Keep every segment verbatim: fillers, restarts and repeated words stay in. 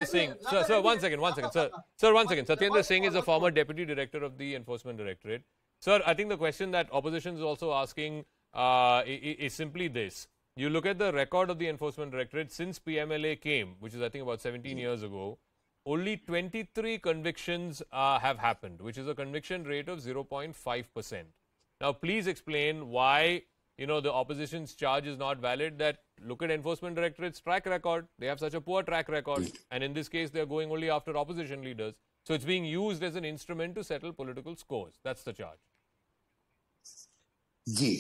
Singh, sir, sir, one second, one second, sir, sir, one second. Satyendra Singh is a former deputy director of the Enforcement Directorate. Sir, I think the question that opposition is also asking uh, is simply this. You look at the record of the Enforcement Directorate since P M L A came, which is I think about seventeen years ago, only twenty-three convictions uh, have happened, which is a conviction rate of zero point five percent. Now, please explain why, you know, the opposition's charge is not valid, that look at Enforcement Directorate's track record. They have such a poor track record. And in this case, they're going only after opposition leaders. So it's being used as an instrument to settle political scores. That's the charge. जी,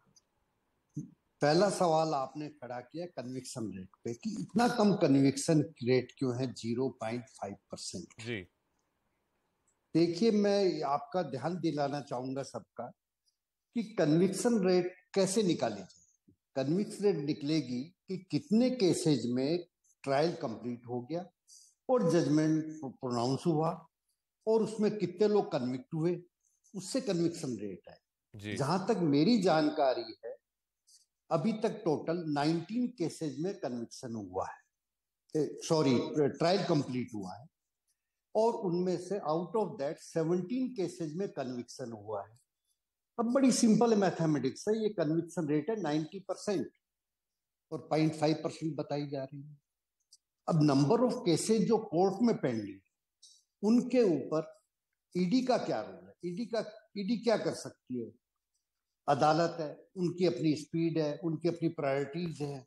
पहला सवाल आपने खड़ा किया conviction rate पे कि इतना कम conviction rate क्यों है zero point five percent। जी, देखिए, मैं आपका ध्यान दिलाना चाहूंगा सबका कि कन्विक्शन रेट कैसे निकाली जाए। कन्विक्शन रेट निकलेगी कि कितने केसेज में ट्रायल कंप्लीट हो गया और जजमेंट प्रोनाउंस हुआ और उसमें कितने लोग कन्विक्ट हुए, उससे कन्विक्शन रेट है। जहां तक मेरी जानकारी है, अभी तक टोटल उन्नीस केसेज में कन्विक्शन हुआ है, सॉरी ट्रायल कंप्लीट हुआ है, और उनमें से आउट ऑफ दैट सत्रह केसेज में कन्विक्शन हुआ है। अब बड़ी सिंपल मैथमेटिक्स है, ये कन्विक्शन रेट है नब्बे परसेंट और zero point five परसेंट बताई जा रही है। अब नंबर ऑफ केसेज जो कोर्ट में पेंडिंग, उनके ऊपर ईडी का क्या रोल है? ईडी का ईडी क्या कर सकती है? अदालत है, उनकी अपनी स्पीड है, उनकी अपनी प्रायोरिटीज है,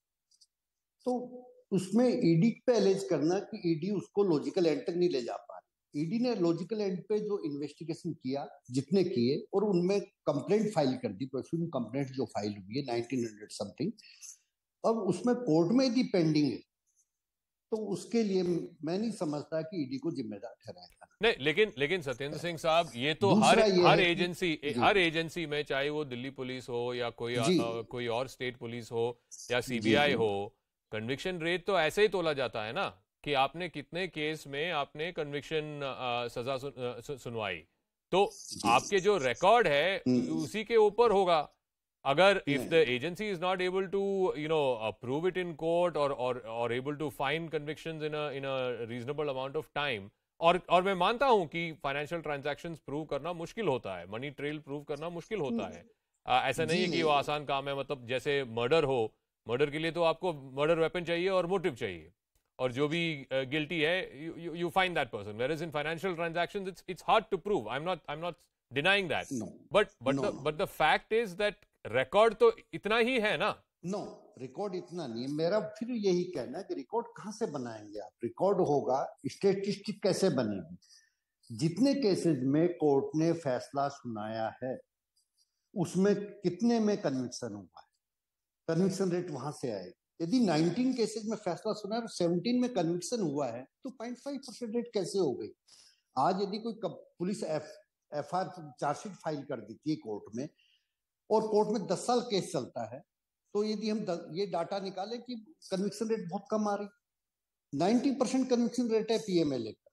तो उसमें ईडी पे एलेज करना कि ईडी उसको लॉजिकल एंड तक नहीं ले जा पा रही। ईडी ने लॉजिकल एंड पे जो इन्वेस्टिगेशन किया, जितने किए, और उनमें कंप्लेंट फाइल कर दी, प्रोसीडिंग कंप्लेंट जो फाइल हुई है नाइनटीन हंड्रेड समथिंग, अब उसमें कोर्ट में यदि पेंडिंग है तो उसके लिए मैं नहीं समझता कि ईडी को जिम्मेदार ठहराएगा। नहीं, लेकिन लेकिन सत्येंद्र सिंह साहब, ये तो हर हर एजेंसी हर एजेंसी में, चाहे वो दिल्ली पुलिस हो या कोई आ, कोई और स्टेट पुलिस हो या सीबीआई हो, कन्विक्शन रेट तो ऐसे ही तोला जाता है ना कि आपने कितने केस में आपने कन्विक्शन सजा सुन, सु, सुनवाई, तो आपके जो रिकॉर्ड है उसी के ऊपर होगा। अगर if the agency is not able to, you know, uh, prove it in court or or or able to find convictions in a in a reasonable amount of time, और और मैं मानता हूं कि फाइनेंशियल ट्रांजैक्शंस प्रूव करना मुश्किल होता है, मनी ट्रेल प्रूव करना मुश्किल होता है, uh, ऐसा नहीं है कि वो आसान काम है। मतलब जैसे मर्डर हो, मर्डर के लिए तो आपको मर्डर वेपन चाहिए और मोटिव चाहिए, और जो भी गिल्टी uh, है, you find that person, whereas in financial transactions it's it's hard to prove. I'm not I'm not denying that, no. but but no. the but the fact is that record तो इतना ही है ना। No, record इतना नहीं है। मेरा फिर यही कहना है कि रिकॉर्ड कहां से बनाएंगे आप? रिकॉर्ड होगा, स्टेटिस्टिक कैसे बनेगी? जितने केसेस में कोर्ट ने फैसला सुनाया है उसमें कितने में कन्विक्शन हुआ है, कन्विक्शन रेट वहां से आएगा। यदि उन्नीस केसेस में फैसला सुना है और सत्रह में कन्विक्शन हुआ है तो zero point five percent rate कैसे हो गई? आज यदि कोई police F F R chargesheet file कर देती है कोर्ट में और कोर्ट में दस साल केस चलता है, तो यदि हम ये डाटा निकालें कि कन्विक्शन रेट बहुत कम आ रही, नब्बे परसेंट कन्विक्शन रेट है पीएमएलए का,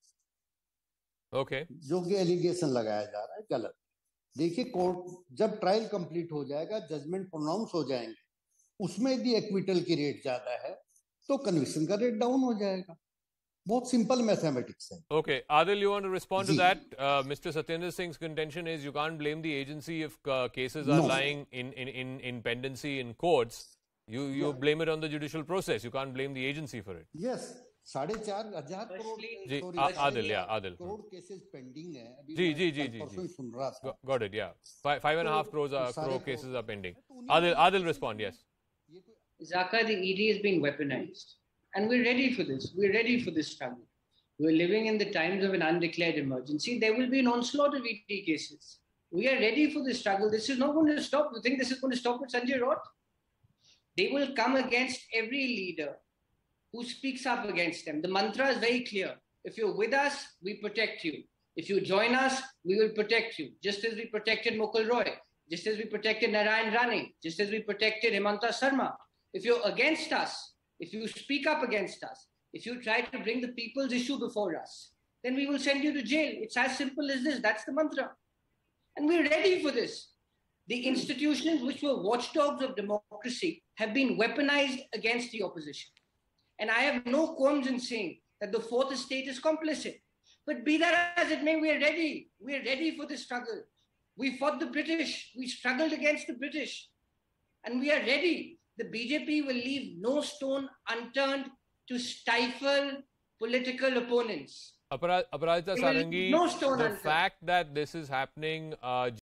ओके okay. जो कि एलिगेशन लगाया जा रहा है गलत। देखिए, कोर्ट जब ट्रायल कंप्लीट हो जाएगा, जजमेंट प्रोनाउंस हो जाएंगे, उसमें यदि एक्विटल की रेट ज्यादा है तो कन्विक्शन का रेट डाउन हो जाएगा। बहुत सिंपल मैथमेटिक्स है। Okay, Adil, you want to respond to that? Uh, Mister Satyendra Singh's contention is you can't blame the agency if uh, cases are no. lying in, in, in, in pendency in courts. You you yeah. blame it on the judicial process. You can't blame the agency for it. Yes, साढ़े चार हजार करोड़ जी आदिल या Adil crore cases pending है अभी। जी जी जी जी सुन रहा था। Got it, yeah. Five five and a half crores uh, crore cases are pending. Adil Adil respond, yes. Zaka, the E D is being weaponized. And we're ready for this. We're ready for this struggle. We're living in the times of an undeclared emergency. There will be an onslaught of E D cases. We are ready for this struggle. This is not going to stop. You think this is going to stop with Sanjay Raut? They will come against every leader who speaks up against them. The mantra is very clear. If you're with us, we protect you. If you join us, we will protect you. Just as we protected Mukul Roy, just as we protected Narayan Rane, just as we protected Himanta Sharma. If you're against us, if you speak up against us, if you try to bring the people's issue before us, then we will send you to jail. It's as simple as this. That's the mantra. And we're ready for this. The institutions which were watchdogs of democracy have been weaponized against the opposition. And I have no qualms in saying that the fourth estate is complicit. But be that as it may, we are ready. We are ready for the struggle. We fought the British. We struggled against the British. And we are ready. The B J P will leave no stone unturned to stifle political opponents. Aparajita Sarangi, No stone the unturned. fact that this is happening uh,